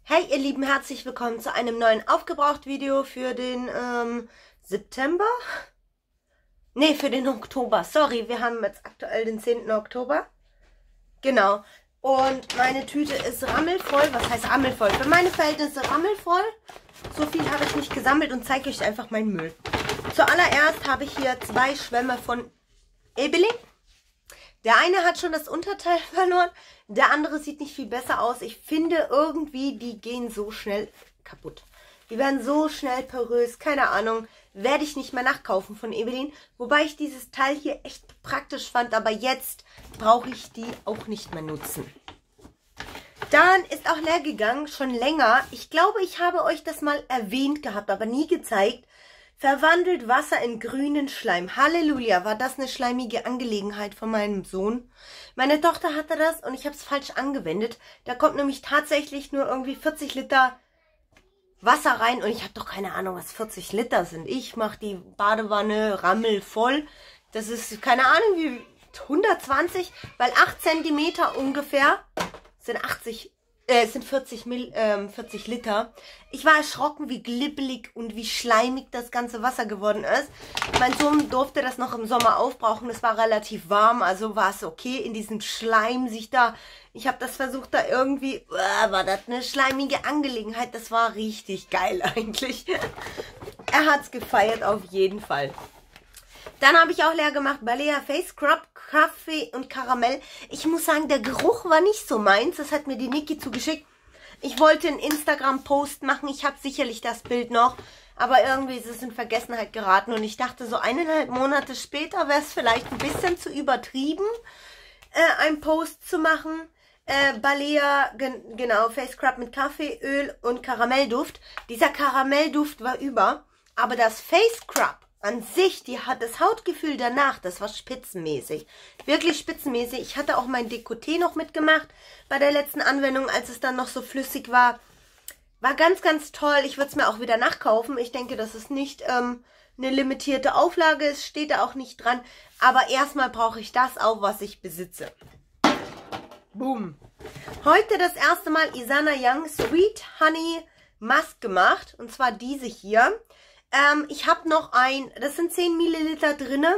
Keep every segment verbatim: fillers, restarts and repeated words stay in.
Hey ihr Lieben, herzlich willkommen zu einem neuen Aufgebraucht-Video für den ähm, September? Ne, für den Oktober. Sorry, wir haben jetzt aktuell den zehnten Oktober. Genau. Und meine Tüte ist rammelvoll. Was heißt rammelvoll? Für meine Verhältnisse rammelvoll. So viel habe ich nicht gesammelt und zeige euch einfach meinen Müll. Zuallererst habe ich hier zwei Schwämme von Ebelin. Der eine hat schon das Unterteil verloren, der andere sieht nicht viel besser aus. Ich finde irgendwie, die gehen so schnell kaputt. Die werden so schnell porös, keine Ahnung, werde ich nicht mehr nachkaufen von Ebelin. Wobei ich dieses Teil hier echt praktisch fand, aber jetzt brauche ich die auch nicht mehr nutzen. Dann ist auch leer gegangen, schon länger. Ich glaube, ich habe euch das mal erwähnt gehabt, aber nie gezeigt. Verwandelt Wasser in grünen Schleim. Halleluja, war das eine schleimige Angelegenheit von meinem Sohn. Meine Tochter hatte das und ich habe es falsch angewendet. Da kommt nämlich tatsächlich nur irgendwie vierzig Liter Wasser rein. Und ich habe doch keine Ahnung, was vierzig Liter sind. Ich mache die Badewanne rammelvoll. Das ist keine Ahnung wie hundertzwanzig, weil acht Zentimeter ungefähr sind achtzig Äh, es sind vierzig, Mil, ähm, vierzig Liter. Ich war erschrocken, wie glibbelig und wie schleimig das ganze Wasser geworden ist. Mein Sohn durfte das noch im Sommer aufbrauchen. Es war relativ warm, also war es okay in diesem Schleim sich da. Ich habe das versucht, da irgendwie, äh, war das eine schleimige Angelegenheit. Das war richtig geil eigentlich. Er hat es gefeiert auf jeden Fall. Dann habe ich auch leer gemacht, Balea Face Scrub, Kaffee und Karamell. Ich muss sagen, der Geruch war nicht so meins. Das hat mir die Niki zugeschickt. Ich wollte einen Instagram-Post machen. Ich habe sicherlich das Bild noch. Aber irgendwie ist es in Vergessenheit geraten. Und ich dachte, so eineinhalb Monate später wäre es vielleicht ein bisschen zu übertrieben, äh, einen Post zu machen. Äh, Balea, gen genau, Face Scrub mit Kaffeeöl und Karamellduft. Dieser Karamellduft war über. Aber das Face Scrub an sich, die hat das Hautgefühl danach, das war spitzenmäßig. Wirklich spitzenmäßig. Ich hatte auch mein Dekolleté noch mitgemacht bei der letzten Anwendung, als es dann noch so flüssig war. War ganz, ganz toll. Ich würde es mir auch wieder nachkaufen. Ich denke, das ist nicht ähm, eine limitierte Auflage. Es steht da auch nicht dran. Aber erstmal brauche ich das auch, was ich besitze. Boom. Heute das erste Mal Isana Young Sweet Honey Mask gemacht. Und zwar diese hier. Ähm, ich habe noch ein, das sind zehn Milliliter drinne.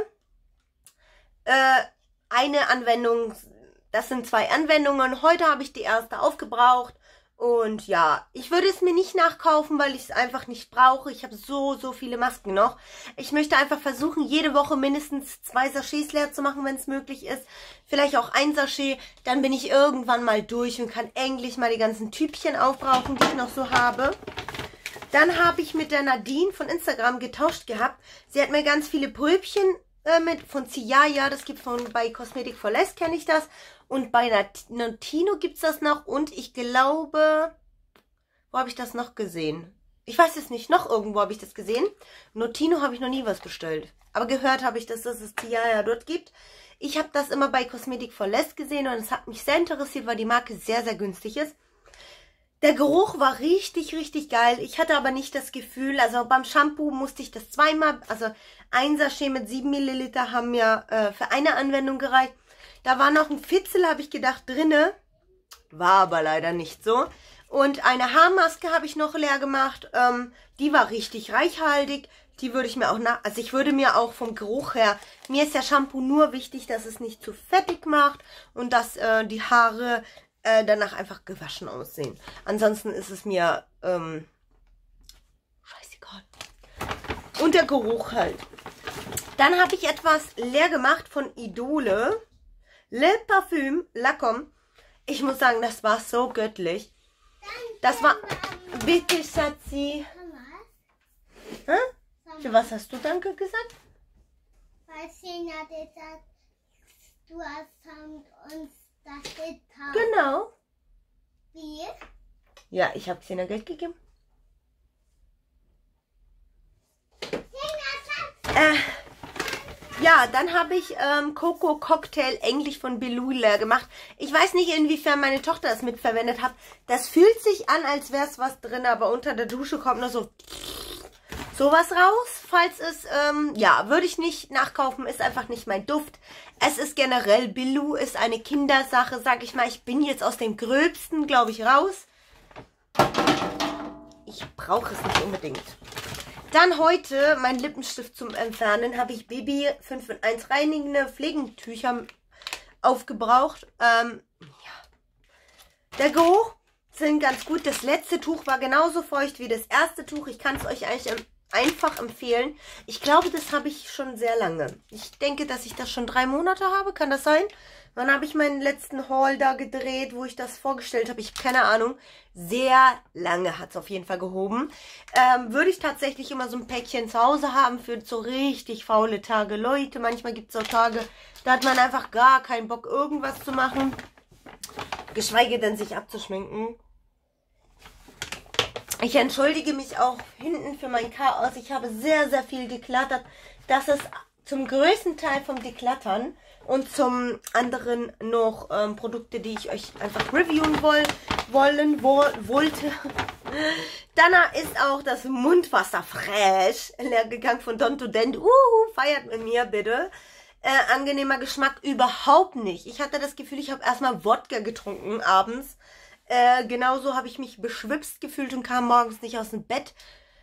Äh, eine Anwendung, das sind zwei Anwendungen. Heute habe ich die erste aufgebraucht. Und ja, ich würde es mir nicht nachkaufen, weil ich es einfach nicht brauche. Ich habe so, so viele Masken noch. Ich möchte einfach versuchen, jede Woche mindestens zwei Sachets leer zu machen, wenn es möglich ist. Vielleicht auch ein Sachet. Dann bin ich irgendwann mal durch und kann endlich mal die ganzen Tübchen aufbrauchen, die ich noch so habe. Dann habe ich mit der Nadine von Instagram getauscht gehabt. Sie hat mir ganz viele Pulpchen äh, mit von Ciaya, das gibt von bei Cosmetic for Less, kenne ich das. Und bei Notino gibt es das noch. Und ich glaube, wo habe ich das noch gesehen? Ich weiß es nicht, noch irgendwo habe ich das gesehen. Notino habe ich noch nie was bestellt. Aber gehört habe ich, dass es das Ciaya dort gibt. Ich habe das immer bei Cosmetic for Less gesehen und es hat mich sehr interessiert, weil die Marke sehr, sehr günstig ist. Der Geruch war richtig, richtig geil. Ich hatte aber nicht das Gefühl, also beim Shampoo musste ich das zweimal, also ein Sachet mit sieben Milliliter haben mir äh, für eine Anwendung gereicht. Da war noch ein Fitzel, habe ich gedacht, drinne. War aber leider nicht so. Und eine Haarmaske habe ich noch leer gemacht. Ähm, die war richtig reichhaltig. Die würde ich mir auch nach, also ich würde mir auch vom Geruch her, mir ist der Shampoo nur wichtig, dass es nicht zu fettig macht und dass äh, die Haare danach einfach gewaschen aussehen. Ansonsten ist es mir ähm, scheißegal. Und der Geruch halt. Dann habe ich etwas leer gemacht von Idole. Le Parfum Lacom. Ich muss sagen, das war so göttlich. Das war... Bitte, Schatzi. Hä? Für was hast du Danke gesagt? Weil Sina gesagt, du hast uns das getan. Genau. Wie? Ja, ich habe Xena Geld gegeben. Äh, ja, dann habe ich ähm, Coco Cocktail Englisch von Belou leer gemacht. Ich weiß nicht, inwiefern meine Tochter das mitverwendet hat. Das fühlt sich an, als wäre es was drin, aber unter der Dusche kommt nur so sowas raus. Falls es, ähm, ja, würde ich nicht nachkaufen, ist einfach nicht mein Duft. Es ist generell, Belou ist eine Kindersache, sag ich mal. Ich bin jetzt aus dem Gröbsten, glaube ich, raus. brauche es nicht unbedingt. Dann heute mein Lippenstift zum Entfernen. Habe ich Baby fünf in eins reinigende Pflegetücher aufgebraucht. Ähm, ja. Der Geruch sind ganz gut. Das letzte Tuch war genauso feucht wie das erste Tuch. Ich kann es euch eigentlich einfach empfehlen. Ich glaube, das habe ich schon sehr lange. Ich denke, dass ich das schon drei Monate habe. Kann das sein? Wann habe ich meinen letzten Haul da gedreht, wo ich das vorgestellt habe? Ich habe keine Ahnung. Sehr lange hat es auf jeden Fall gehoben. Ähm, würde ich tatsächlich immer so ein Päckchen zu Hause haben für so richtig faule Tage. Leute, manchmal gibt es auch Tage, da hat man einfach gar keinen Bock, irgendwas zu machen. Geschweige denn, sich abzuschminken. Ich entschuldige mich auch hinten für mein Chaos. Ich habe sehr, sehr viel geklattert. Das ist zum größten Teil vom Deklattern. Und zum anderen noch ähm, Produkte, die ich euch einfach reviewen woll, wollen wo, wollte. Dann ist auch das Mundwasser fresh leer gegangen von Don to Dent. Uhu, feiert mit mir bitte. Äh, angenehmer Geschmack überhaupt nicht. Ich hatte das Gefühl, ich habe erstmal Wodka getrunken abends. Äh, genauso habe ich mich beschwipst gefühlt und kam morgens nicht aus dem Bett.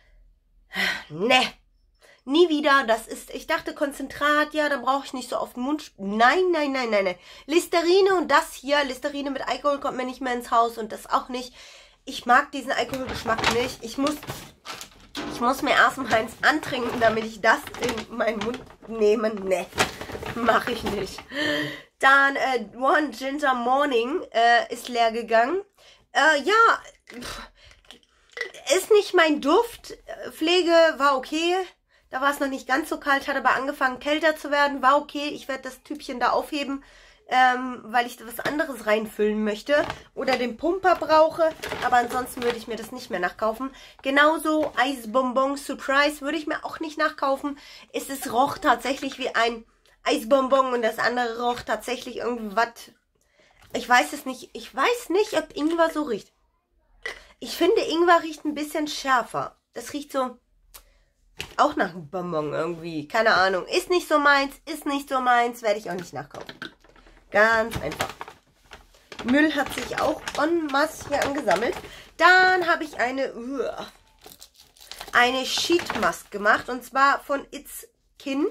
Ne. Nie wieder, das ist, ich dachte Konzentrat, ja, dann brauche ich nicht so oft Mund. Nein, nein, nein, nein, nein. Listerine und das hier, Listerine mit Alkohol kommt mir nicht mehr ins Haus und das auch nicht. Ich mag diesen Alkoholgeschmack nicht. Ich muss, ich muss mir erstmal eins antrinken, damit ich das in meinen Mund nehme. Ne, mache ich nicht. Dann äh, One Ginger Morning äh, ist leer gegangen. Äh, ja, pff, ist nicht mein Duft. Pflege war okay. Da war es noch nicht ganz so kalt, hat aber angefangen kälter zu werden. War okay, ich werde das Tübchen da aufheben, ähm, weil ich da was anderes reinfüllen möchte. Oder den Pumper brauche, aber ansonsten würde ich mir das nicht mehr nachkaufen. Genauso Eisbonbon Surprise würde ich mir auch nicht nachkaufen. Es ist, roch tatsächlich wie ein Eisbonbon und das andere roch tatsächlich irgendwas. Ich weiß es nicht, ich weiß nicht, ob Ingwer so riecht. Ich finde, Ingwer riecht ein bisschen schärfer. Das riecht so... auch nach einem Bonbon irgendwie. Keine Ahnung. Ist nicht so meins, ist nicht so meins. Werde ich auch nicht nachkaufen. Ganz einfach. Müll hat sich auch en masse hier angesammelt. Dann habe ich eine uh, eine Sheet Mask gemacht. Und zwar von It's Kin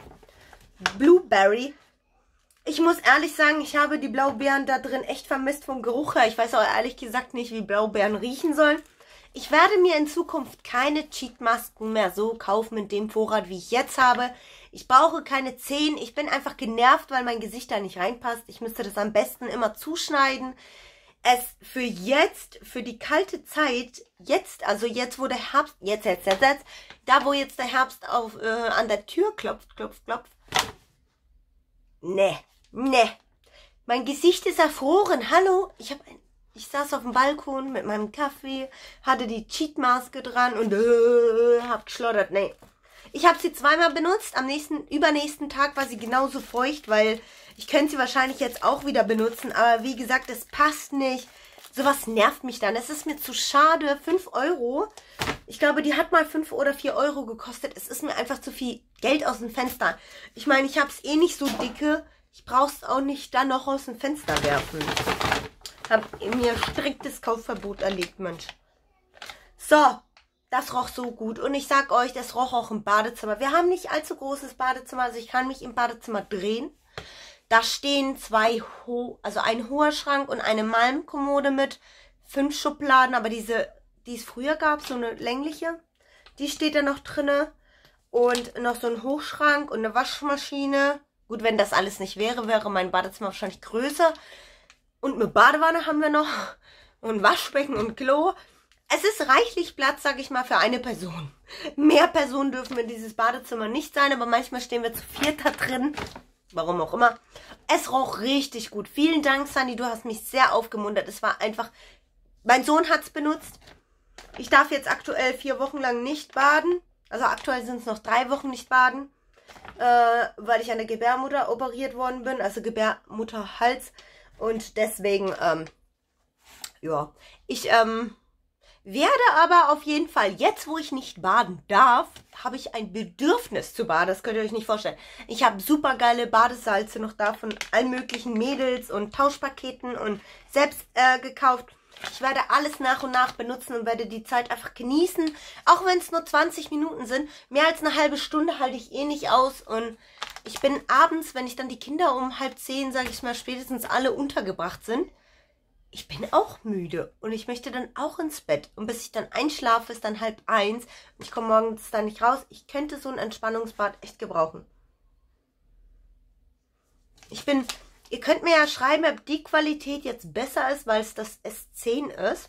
Blueberry. Ich muss ehrlich sagen, ich habe die Blaubeeren da drin echt vermisst vom Geruch her. Ich weiß auch ehrlich gesagt nicht, wie Blaubeeren riechen sollen. Ich werde mir in Zukunft keine Cheat-Masken mehr so kaufen in dem Vorrat, wie ich jetzt habe. Ich brauche keine zehn. Ich bin einfach genervt, weil mein Gesicht da nicht reinpasst. Ich müsste das am besten immer zuschneiden. Es für jetzt, für die kalte Zeit, jetzt, also jetzt, wo der Herbst, jetzt, jetzt, jetzt, jetzt, da wo jetzt der Herbst auf, äh, an der Tür klopft, klopft, klopft. Ne, ne. Mein Gesicht ist erfroren. Hallo, ich habe ein... Ich saß auf dem Balkon mit meinem Kaffee, hatte die Cheat-Maske dran und äh, hab geschlottert. Nee. Ich habe sie zweimal benutzt. Am nächsten, übernächsten Tag war sie genauso feucht, weil ich könnte sie wahrscheinlich jetzt auch wieder benutzen. Aber wie gesagt, es passt nicht. Sowas nervt mich dann. Es ist mir zu schade. fünf Euro. Ich glaube, die hat mal fünf oder vier Euro gekostet. Es ist mir einfach zu viel Geld aus dem Fenster. Ich meine, ich habe es eh nicht so dicke. Ich brauche es auch nicht dann noch aus dem Fenster werfen. Habe mir striktes Kaufverbot erlegt, Mensch. So, das roch so gut. Und ich sag euch, das roch auch im Badezimmer. Wir haben nicht allzu großes Badezimmer, also ich kann mich im Badezimmer drehen. Da stehen zwei, ho also ein hoher Schrank und eine Malmkommode mit fünf Schubladen. Aber diese, die es früher gab, so eine längliche, die steht da noch drinne. Und noch so ein Hochschrank und eine Waschmaschine. Gut, wenn das alles nicht wäre, wäre mein Badezimmer wahrscheinlich größer. Und eine Badewanne haben wir noch. Und Waschbecken und Klo. Es ist reichlich Platz, sage ich mal, für eine Person. Mehr Personen dürfen in dieses Badezimmer nicht sein. Aber manchmal stehen wir zu viert da drin. Warum auch immer. Es roch richtig gut. Vielen Dank, Sandy. Du hast mich sehr aufgemuntert. Es war einfach... Mein Sohn hat es benutzt. Ich darf jetzt aktuell vier Wochen lang nicht baden. Also aktuell sind es noch drei Wochen nicht baden. Äh, weil ich an der Gebärmutter operiert worden bin. Also Gebärmutterhals. Und deswegen, ähm, ja, ich ähm, werde aber auf jeden Fall, jetzt wo ich nicht baden darf, habe ich ein Bedürfnis zu baden. Das könnt ihr euch nicht vorstellen. Ich habe super geile Badesalze noch da von allen möglichen Mädels und Tauschpaketen und selbst äh, gekauft. Ich werde alles nach und nach benutzen und werde die Zeit einfach genießen. Auch wenn es nur zwanzig Minuten sind. Mehr als eine halbe Stunde halte ich eh nicht aus. Und ich bin abends, wenn ich dann die Kinder um halb zehn, sage ich mal, spätestens alle untergebracht sind, ich bin auch müde. Und ich möchte dann auch ins Bett. Und bis ich dann einschlafe, ist dann halb eins. Und ich komme morgens dann nicht raus. Ich könnte so ein Entspannungsbad echt gebrauchen. Ich bin... Ihr könnt mir ja schreiben, ob die Qualität jetzt besser ist, weil es das S zehn ist.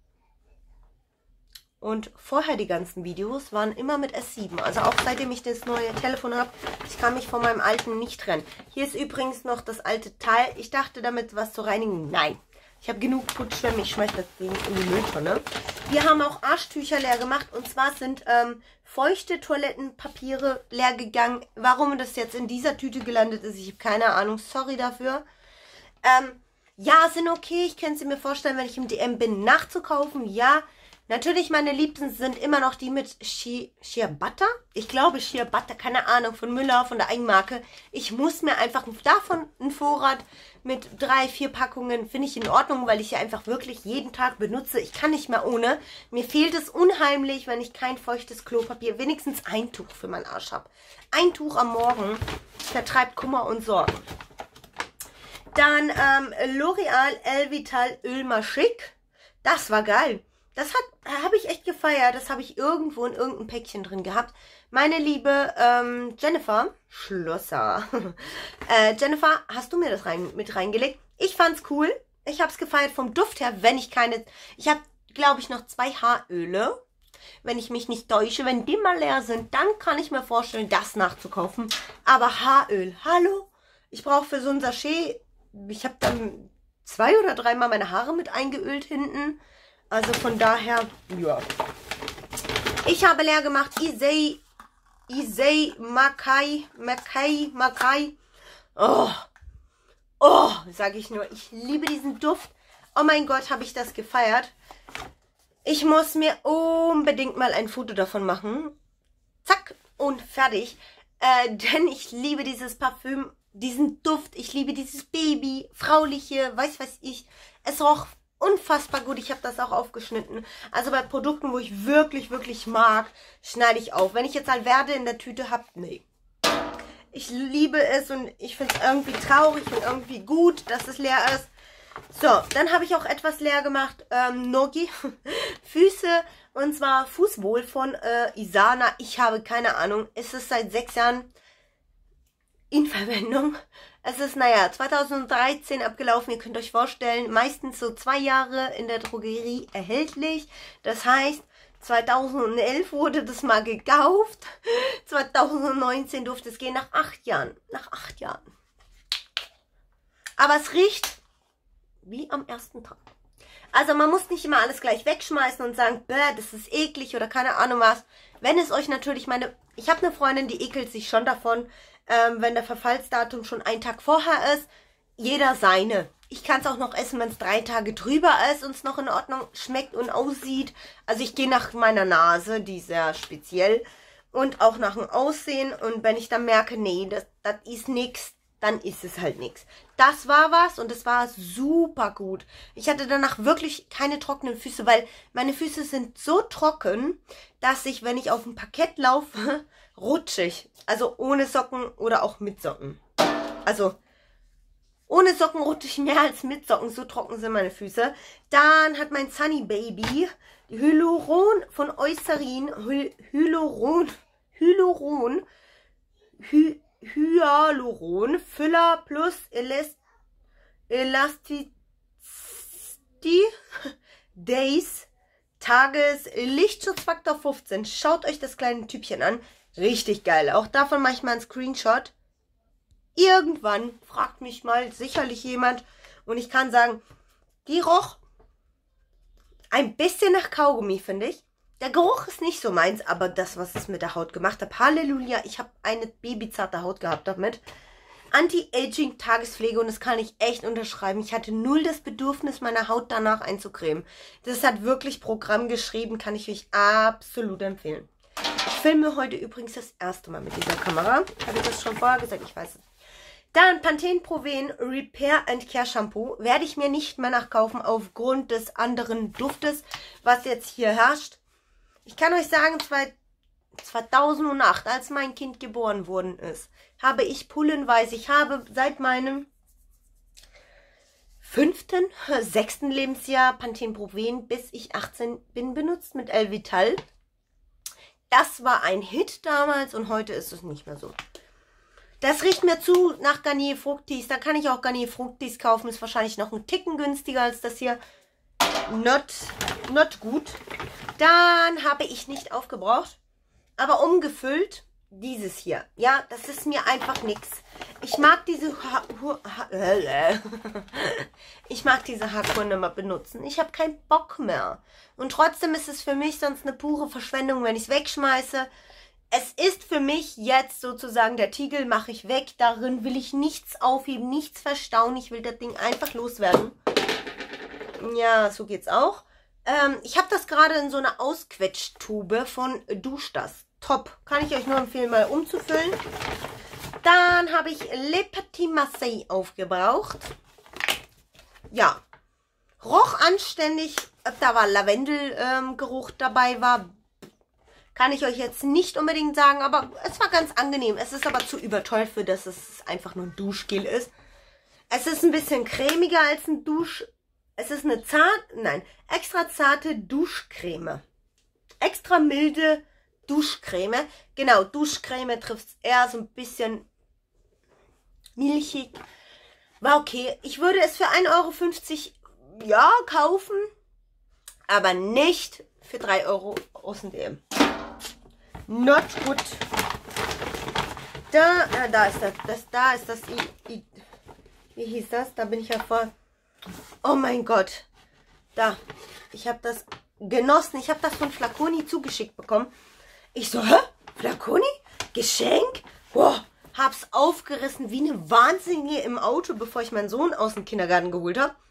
Und vorher die ganzen Videos waren immer mit S sieben. Also auch seitdem ich das neue Telefon habe, ich kann mich von meinem alten nicht trennen. Hier ist übrigens noch das alte Teil. Ich dachte damit was zu reinigen. Nein. Ich habe genug Putzschwämme, ich schmeiße das Ding in die Mülltonne. Wir haben auch Arschtücher leer gemacht. Und zwar sind ähm, feuchte Toilettenpapiere leer gegangen. Warum das jetzt in dieser Tüte gelandet ist, ich habe keine Ahnung. Sorry dafür. Ähm, ja, sind okay. Ich könnte sie mir vorstellen, wenn ich im D M bin, nachzukaufen. Ja, natürlich meine Liebsten sind immer noch die mit Shea Butter. Ich glaube Shea Butter, keine Ahnung, von Müller, von der Eigenmarke. Ich muss mir einfach davon einen Vorrat mit drei, vier Packungen, finde ich in Ordnung, weil ich ja einfach wirklich jeden Tag benutze. Ich kann nicht mehr ohne. Mir fehlt es unheimlich, wenn ich kein feuchtes Klopapier, wenigstens ein Tuch für meinen Arsch habe. Ein Tuch am Morgen vertreibt Kummer und Sorgen. Dann ähm, L'Oreal Elvital Öl Chic. Das war geil. Das habe ich echt gefeiert. Das habe ich irgendwo in irgendeinem Päckchen drin gehabt. Meine liebe ähm, Jennifer Schlosser. äh, Jennifer, hast du mir das rein, mit reingelegt? Ich fand's cool. Ich habe es gefeiert vom Duft her, wenn ich keine... Ich habe, glaube ich, noch zwei Haaröle. Wenn ich mich nicht täusche. Wenn die mal leer sind, dann kann ich mir vorstellen, das nachzukaufen. Aber Haaröl, hallo? Ich brauche für so ein Sachet... Ich habe dann zwei oder dreimal meine Haare mit eingeölt hinten. Also von daher, ja. Ich habe leer gemacht. Issey, Issey, Makai, Makai, Makai. Oh, oh, sage ich nur. Ich liebe diesen Duft. Oh mein Gott, habe ich das gefeiert. Ich muss mir unbedingt mal ein Foto davon machen. Zack und fertig. Äh, denn ich liebe dieses Parfüm, diesen Duft. Ich liebe dieses Baby, frauliche, weiß weiß ich. Es roch unfassbar gut. Ich habe das auch aufgeschnitten. Also bei Produkten, wo ich wirklich, wirklich mag, schneide ich auf. Wenn ich jetzt Alverde in der Tüte habe, nee. Ich liebe es und ich finde es irgendwie traurig und irgendwie gut, dass es leer ist. So, dann habe ich auch etwas leer gemacht. Ähm, Nogi. Füße. Und zwar Fußwohl von äh, Isana. Ich habe keine Ahnung. Es ist seit sechs Jahren in Verwendung. Es ist, naja, zweitausenddreizehn abgelaufen. Ihr könnt euch vorstellen, meistens so zwei Jahre in der Drogerie erhältlich. Das heißt, zweitausendelf wurde das mal gekauft. zweitausendneunzehn durfte es gehen, nach acht Jahren. Nach acht Jahren. Aber es riecht wie am ersten Tag. Also man muss nicht immer alles gleich wegschmeißen und sagen, bäh, das ist eklig oder keine Ahnung was. Wenn es euch natürlich meine... Ich habe eine Freundin, die ekelt sich schon davon, ähm, wenn der Verfallsdatum schon einen Tag vorher ist. Jeder seine. Ich kann es auch noch essen, wenn es drei Tage drüber ist und es noch in Ordnung schmeckt und aussieht. Also ich gehe nach meiner Nase, die ist sehr speziell. Und auch nach dem Aussehen. Und wenn ich dann merke, nee, das, das ist nichts, dann ist es halt nichts. Das war was und es war super gut. Ich hatte danach wirklich keine trockenen Füße, weil meine Füße sind so trocken, dass ich, wenn ich auf dem Parkett laufe, rutschig. Also ohne Socken oder auch mit Socken. Also ohne Socken rutsche ich mehr als mit Socken. So trocken sind meine Füße. Dann hat mein Sunny Baby die Hyaluron von Eucerin. Hy Hyaluron. Hyaluron. Hy Hyaluron. Füller plus Elast Elasticity Days. Tages Lichtschutzfaktor fünfzehn. Schaut euch das kleine Typchen an. Richtig geil. Auch davon mache ich mal einen Screenshot. Irgendwann fragt mich mal sicherlich jemand und ich kann sagen, die roch ein bisschen nach Kaugummi, finde ich. Der Geruch ist nicht so meins, aber das, was es mit der Haut gemacht hat, Halleluja, ich habe eine babyzarte Haut gehabt damit. Anti-Aging Tagespflege und das kann ich echt unterschreiben. Ich hatte null das Bedürfnis, meine Haut danach einzucremen. Das hat wirklich Programm geschrieben, kann ich euch absolut empfehlen. Ich filme heute übrigens das erste Mal mit dieser Kamera. Habe ich das schon vorher gesagt? Ich weiß es. Dann Pantene Pro Ven Repair and Care Shampoo. Werde ich mir nicht mehr nachkaufen aufgrund des anderen Duftes, was jetzt hier herrscht. Ich kann euch sagen, zweitausendacht, als mein Kind geboren worden ist, habe ich Pullenweise. Ich habe seit meinem fünften, sechsten Lebensjahr Pantene Pro Ven, bis ich achtzehn bin, benutzt mit Elvital. Das war ein Hit damals und heute ist es nicht mehr so. Das riecht mir zu nach Garnier Fructis. Da kann ich auch Garnier Fructis kaufen. Ist wahrscheinlich noch ein Ticken günstiger als das hier. Not, not gut. Dann habe ich nicht aufgebraucht, aber umgefüllt dieses hier. Ja, das ist mir einfach nichts. Ich mag diese ha ha ich mag diese Haarkur nicht mehr benutzen. Ich habe keinen Bock mehr. Und trotzdem ist es für mich sonst eine pure Verschwendung, wenn ich es wegschmeiße. Es ist für mich jetzt sozusagen der Tiegel, mache ich weg. Darin will ich nichts aufheben, nichts verstauen. Ich will das Ding einfach loswerden. Ja, so geht's auch. Ähm, ich habe das gerade in so einer Ausquetschtube von Dusch das. Top. Kann ich euch nur empfehlen, mal umzufüllen. Dann habe ich Le Petit Marseille aufgebraucht. Ja. Roch anständig. Ob da war Lavendelgeruch ähm, dabei war, kann ich euch jetzt nicht unbedingt sagen, aber es war ganz angenehm. Es ist aber zu überteuert, für das es einfach nur ein Duschgel ist. Es ist ein bisschen cremiger als ein Dusch. Es ist eine zart, nein, extra zarte Duschcreme. Extra milde Duschcreme. Genau, Duschcreme trifft es eher so ein bisschen milchig. War okay. Ich würde es für ein Euro fünfzig ja kaufen, aber nicht für drei Euro aus dem D M. Not good. Da, ah, da ist das, das, da ist das, I, I, wie hieß das? Da bin ich ja vor, oh mein Gott. Da, ich habe das genossen. Ich habe das von Flaconi zugeschickt bekommen. Ich so, hä? Flaconi? Geschenk? Boah, hab's aufgerissen wie eine Wahnsinnige im Auto, bevor ich meinen Sohn aus dem Kindergarten geholt habe.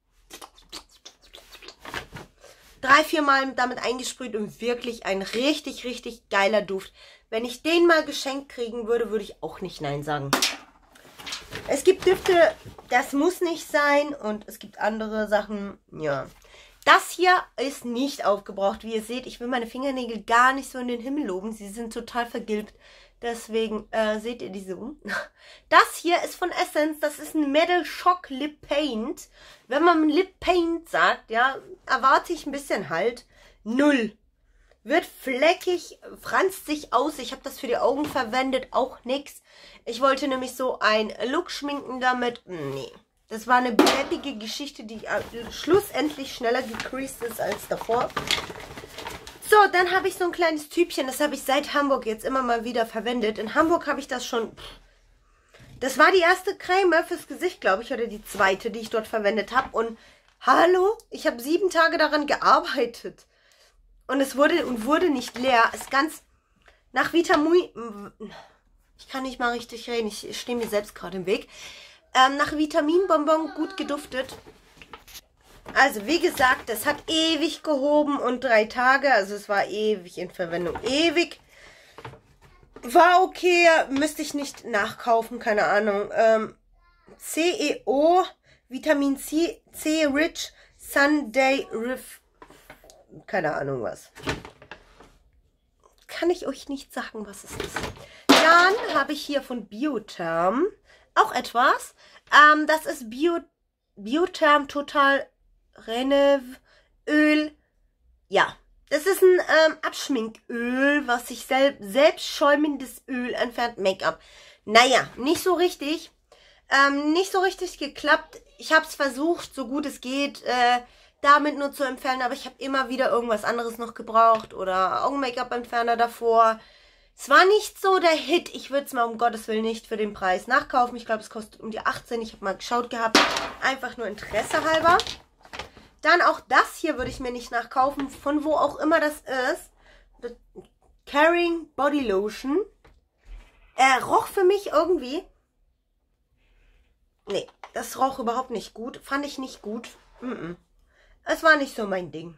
Drei, vier Mal damit eingesprüht und wirklich ein richtig, richtig geiler Duft. Wenn ich den mal geschenkt kriegen würde, würde ich auch nicht nein sagen. Es gibt Düfte, das muss nicht sein und es gibt andere Sachen, ja. Das hier ist nicht aufgebraucht, wie ihr seht. Ich will meine Fingernägel gar nicht so in den Himmel loben. Sie sind total vergilbt. Deswegen äh, seht ihr die so. Das hier ist von Essence. Das ist ein Metal Shock Lip Paint. Wenn man Lip Paint sagt, ja, erwarte ich ein bisschen Halt. Null. Wird fleckig, franzt sich aus. Ich habe das für die Augen verwendet. Auch nix. Ich wollte nämlich so ein Look schminken damit. Nee. Das war eine blättige Geschichte, die äh, schlussendlich schneller gecreased ist als davor. So, dann habe ich so ein kleines Tübchen. Das habe ich seit Hamburg jetzt immer mal wieder verwendet. In Hamburg habe ich das schon... Das war die erste Creme fürs Gesicht, glaube ich. Oder die zweite, die ich dort verwendet habe. Und hallo, ich habe sieben Tage daran gearbeitet. Und es wurde und wurde nicht leer. Ist ganz nach Vitamin... Ich kann nicht mal richtig reden. Ich stehe mir selbst gerade im Weg. Ähm, nach Vitaminbonbon gut geduftet. Also wie gesagt, das hat ewig gehoben und drei Tage. Also es war ewig in Verwendung. Ewig. War okay. Müsste ich nicht nachkaufen. Keine Ahnung. Ähm, C E O. Vitamin C. C Rich. Sunday Riff. Keine Ahnung was. Kann ich euch nicht sagen, was es ist. Dann habe ich hier von Biotherm auch etwas. Ähm, das ist Bio, Biotherm Total Renew Öl. Ja, das ist ein ähm, Abschminköl, was sich sel selbst schäumendes Öl entfernt. Make-up. Naja, nicht so richtig. Ähm, nicht so richtig geklappt. Ich habe es versucht, so gut es geht, äh, damit nur zu entfernen. Aber ich habe immer wieder irgendwas anderes noch gebraucht. Oder Augen-Make-up-Entferner davor. Es war nicht so der Hit. Ich würde es mal um Gottes Willen nicht für den Preis nachkaufen. Ich glaube, es kostet um die achtzehn. Ich habe mal geschaut gehabt. Einfach nur Interesse halber. Dann auch das hier würde ich mir nicht nachkaufen. Von wo auch immer das ist. Caring Body Lotion. Er roch für mich irgendwie. Nee, das roch überhaupt nicht gut. Fand ich nicht gut. Mm-mm. Es war nicht so mein Ding.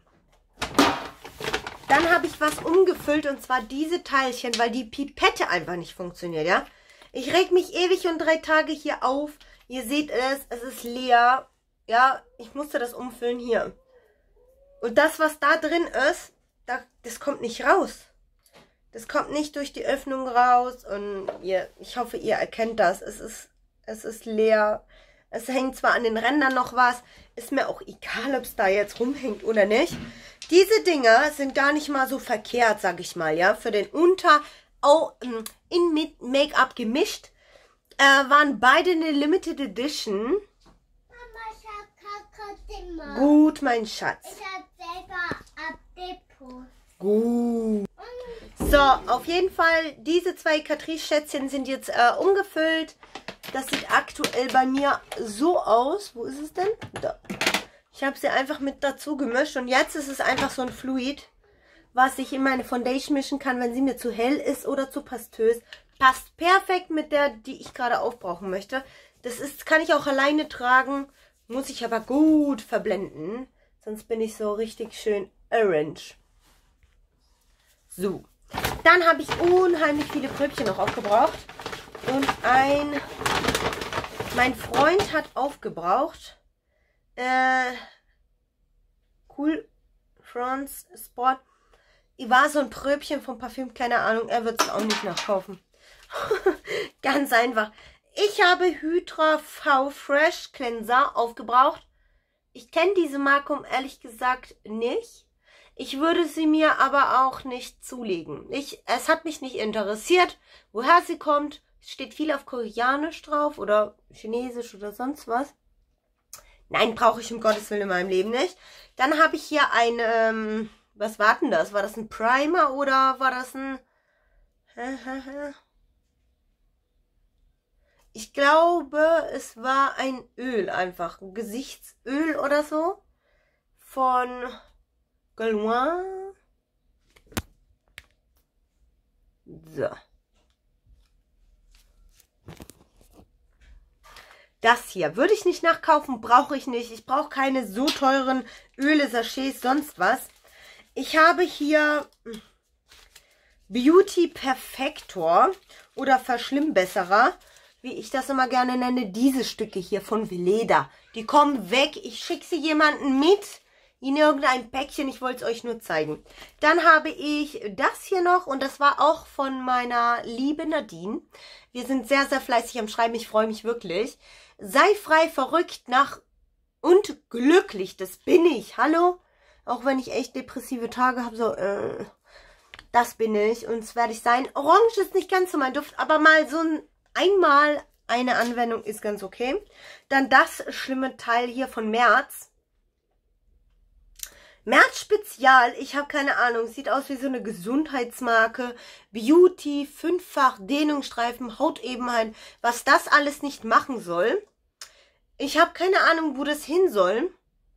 Dann habe ich was umgefüllt und zwar diese Teilchen, weil die Pipette einfach nicht funktioniert, ja. Ich reg mich ewig und drei Tage hier auf. Ihr seht es, es ist leer. Ja, ich musste das umfüllen hier. Und das, was da drin ist, da, das kommt nicht raus. Das kommt nicht durch die Öffnung raus. Und ihr, ich hoffe, ihr erkennt das. Es ist, es ist leer. Es hängt zwar an den Rändern noch was. Ist mir auch egal, ob es da jetzt rumhängt oder nicht. Diese Dinger sind gar nicht mal so verkehrt, sag ich mal, ja. Für den Unter... Oh, in mit Make-up gemischt. Äh, waren beide eine Limited Edition. Mama, ich hab Kakao. Gut, mein Schatz. Ich hab selber Abdepot. Gut. So, auf jeden Fall, diese zwei Catrice-Schätzchen sind jetzt äh, umgefüllt. Das sieht aktuell bei mir so aus. Wo ist es denn? Da. Ich habe sie einfach mit dazu gemischt. Und jetzt ist es einfach so ein Fluid, was ich in meine Foundation mischen kann, wenn sie mir zu hell ist oder zu pastös. Passt perfekt mit der, die ich gerade aufbrauchen möchte. Das ist, kann ich auch alleine tragen, muss ich aber gut verblenden. Sonst bin ich so richtig schön orange. So, dann habe ich unheimlich viele Pröbchen noch aufgebraucht. Und ein, mein Freund hat aufgebraucht. Äh, Cool France Sport. War so ein Pröbchen vom Parfüm, keine Ahnung, er wird es auch nicht nachkaufen. Ganz einfach. Ich habe Hydra V Fresh Cleanser aufgebraucht. Ich kenne diese Marke, um ehrlich gesagt, nicht. Ich würde sie mir aber auch nicht zulegen. Ich, es hat mich nicht interessiert, woher sie kommt. Es steht viel auf Koreanisch drauf oder Chinesisch oder sonst was. Nein, brauche ich um Gottes Willen in meinem Leben nicht. Dann habe ich hier ein... Ähm, was war denn das? War das ein Primer oder war das ein... Ich glaube, es war ein Öl einfach. Ein Gesichtsöl oder so. Von Galois. So. Das hier würde ich nicht nachkaufen, brauche ich nicht. Ich brauche keine so teuren Öle, Sachets, sonst was. Ich habe hier Beauty Perfector oder Verschlimmbesserer, wie ich das immer gerne nenne, diese Stücke hier von Veleda. Die kommen weg, ich schicke sie jemanden mit in irgendein Päckchen, ich wollte es euch nur zeigen. Dann habe ich das hier noch und das war auch von meiner lieben Nadine. Wir sind sehr, sehr fleißig am Schreiben, ich freue mich wirklich. Sei frei, verrückt, nach und glücklich, das bin ich, hallo? Auch wenn ich echt depressive Tage habe, so, äh, das bin ich und das werde ich sein. Orange ist nicht ganz so mein Duft, aber mal so ein, einmal eine Anwendung ist ganz okay. Dann das schlimme Teil hier von März. März Spezial, ich habe keine Ahnung, sieht aus wie so eine Gesundheitsmarke. Beauty, fünffach Dehnungsstreifen, Hautebenheit, was das alles nicht machen soll. Ich habe keine Ahnung, wo das hin soll.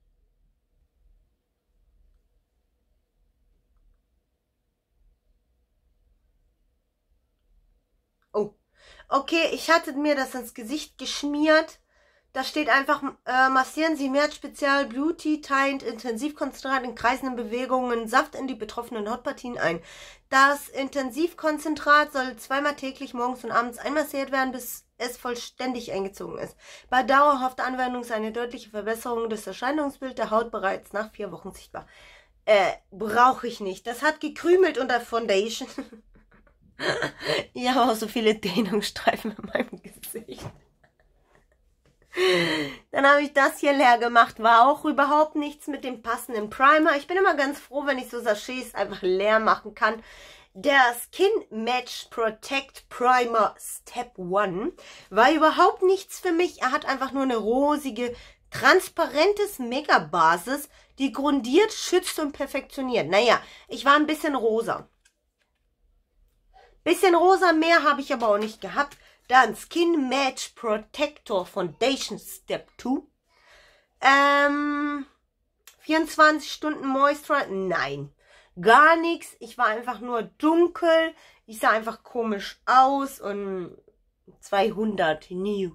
Oh, okay, ich hatte mir das ins Gesicht geschmiert. Da steht einfach, äh, massieren Sie März Spezial Beauty Tint Intensivkonzentrat in kreisenden Bewegungen Saft in die betroffenen Hautpartien ein. Das Intensivkonzentrat soll zweimal täglich morgens und abends einmassiert werden, bis es vollständig eingezogen ist. Bei dauerhafter Anwendung ist eine deutliche Verbesserung des Erscheinungsbilds der Haut bereits nach vier Wochen sichtbar. Äh, brauche ich nicht. Das hat gekrümelt unter Foundation. Ich habe auch so viele Dehnungsstreifen in meinem Gesicht. Dann habe ich das hier leer gemacht. War auch überhaupt nichts mit dem passenden Primer. Ich bin immer ganz froh, wenn ich so Sachets einfach leer machen kann. Der Skin Match Protect Primer Step eins war überhaupt nichts für mich. Er hat einfach nur eine rosige, transparentes Make-up-Basis, die grundiert, schützt und perfektioniert. Naja, ich war ein bisschen rosa. Bisschen rosa, mehr habe ich aber auch nicht gehabt. Dann Skin Match Protector Foundation Step zwei. Ähm, vierundzwanzig Stunden Moisturizer. Nein, gar nichts. Ich war einfach nur dunkel. Ich sah einfach komisch aus und zweihundert Nude.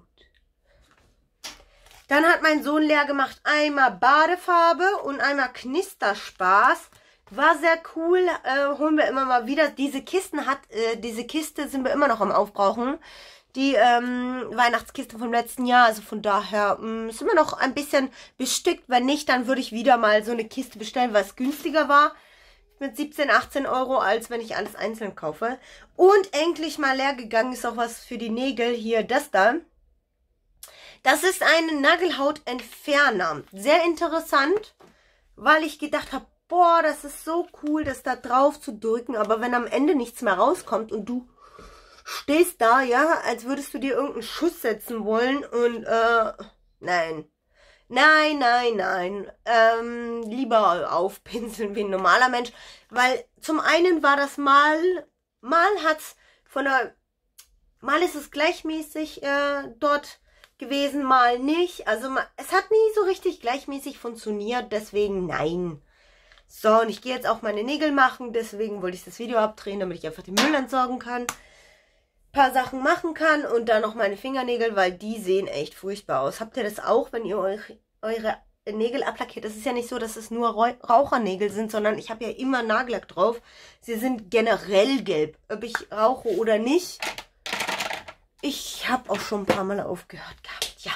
Dann hat mein Sohn leer gemacht. Einmal Badefarbe und einmal Knisterspaß. War sehr cool. Äh, holen wir immer mal wieder. Diese Kisten hat, äh, diese Kiste sind wir immer noch am Aufbrauchen. die ähm, Weihnachtskiste vom letzten Jahr. Also von daher mh, ist immer noch ein bisschen bestückt. Wenn nicht, dann würde ich wieder mal so eine Kiste bestellen, weil es günstiger war. Mit siebzehn, achtzehn Euro, als wenn ich alles einzeln kaufe. Und endlich mal leer gegangen ist auch was für die Nägel. Hier, das da. Das ist ein Nagelhautentferner. Sehr interessant, weil ich gedacht habe, boah, das ist so cool, das da drauf zu drücken. Aber wenn am Ende nichts mehr rauskommt und du stehst da, ja, als würdest du dir irgendeinen Schuss setzen wollen und, äh, nein. Nein, nein, nein. Ähm, lieber aufpinseln wie ein normaler Mensch. Weil zum einen war das mal, mal hat's von der, mal ist es gleichmäßig äh, dort gewesen, mal nicht. Also es hat nie so richtig gleichmäßig funktioniert, deswegen nein. So, und ich gehe jetzt auch meine Nägel machen, deswegen wollte ich das Video abdrehen, damit ich einfach den Müll entsorgen kann. Paar Sachen machen kann und dann noch meine Fingernägel, weil die sehen echt furchtbar aus. Habt ihr das auch, wenn ihr euch, eure Nägel ablackiert? Es ist ja nicht so, dass es nur Rauchernägel sind, sondern ich habe ja immer Nagellack drauf. Sie sind generell gelb, ob ich rauche oder nicht. Ich habe auch schon ein paar Mal aufgehört gehabt, ja.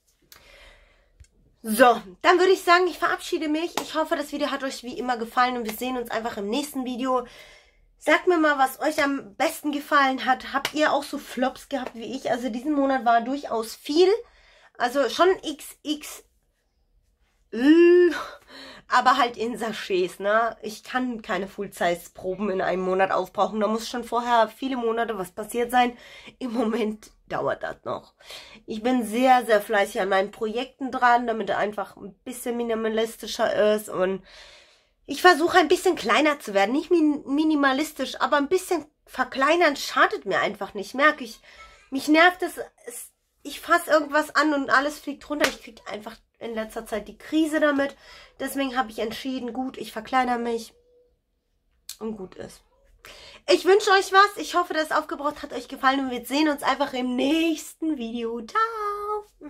So, dann würde ich sagen, ich verabschiede mich. Ich hoffe, das Video hat euch wie immer gefallen und wir sehen uns einfach im nächsten Video. Sagt mir mal, was euch am besten gefallen hat. Habt ihr auch so Flops gehabt wie ich? Also diesen Monat war durchaus viel. Also schon X X L, aber halt in Sachets, ne? Ich kann keine Full-Size-Proben in einem Monat aufbrauchen. Da muss schon vorher viele Monate was passiert sein. Im Moment dauert das noch. Ich bin sehr, sehr fleißig an meinen Projekten dran, damit er einfach ein bisschen minimalistischer ist und ich versuche ein bisschen kleiner zu werden, nicht min minimalistisch, aber ein bisschen verkleinern schadet mir einfach nicht, merke ich. Mich nervt es, es ich fasse irgendwas an und alles fliegt runter. Ich kriege einfach in letzter Zeit die Krise damit. Deswegen habe ich entschieden, gut, ich verkleinere mich und gut ist. Ich wünsche euch was. Ich hoffe, das Aufgebraucht hat euch gefallen und wir sehen uns einfach im nächsten Video. Ciao!